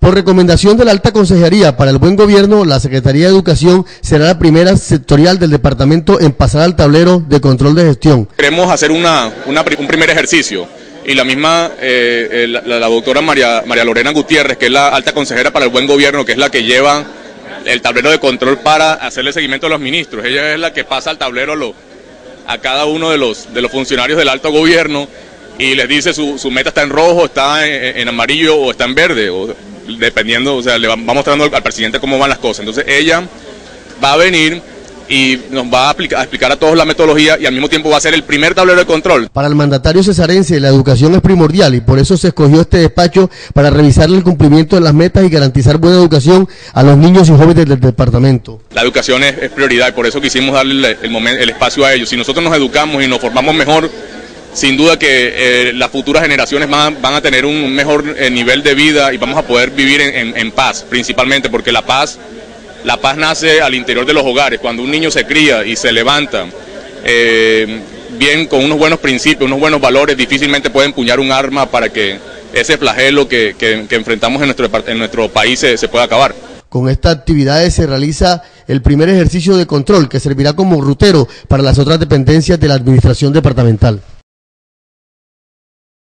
Por recomendación de la Alta Consejería para el Buen Gobierno, la Secretaría de Educación será la primera sectorial del departamento en pasar al tablero de control de gestión. Queremos hacer un primer ejercicio y la misma, la doctora María Lorena Gutiérrez, que es la Alta Consejera para el Buen Gobierno, que es la que lleva el tablero de control para hacerle seguimiento a los ministros. Ella es la que pasa al tablero a cada uno de los funcionarios del alto gobierno y les dice su meta está en rojo, está en amarillo o está en verde, o dependiendo, o sea, le va mostrando al presidente cómo van las cosas. Entonces ella va a venir y nos va a explicar a todos la metodología y al mismo tiempo va a ser el primer tablero de control. Para el mandatario cesarense la educación es primordial y por eso se escogió este despacho para revisar el cumplimiento de las metas y garantizar buena educación a los niños y jóvenes del departamento. La educación es prioridad y por eso quisimos darle el espacio a ellos. Si nosotros nos educamos y nos formamos mejor, sin duda que las futuras generaciones van a tener un mejor nivel de vida y vamos a poder vivir en paz, principalmente porque la paz nace al interior de los hogares. Cuando un niño se cría y se levanta bien con unos buenos principios, unos buenos valores, difícilmente puede empuñar un arma para que ese flagelo que enfrentamos en nuestro país se pueda acabar. Con esta actividad se realiza el primer ejercicio de control que servirá como rutero para las otras dependencias de la administración departamental.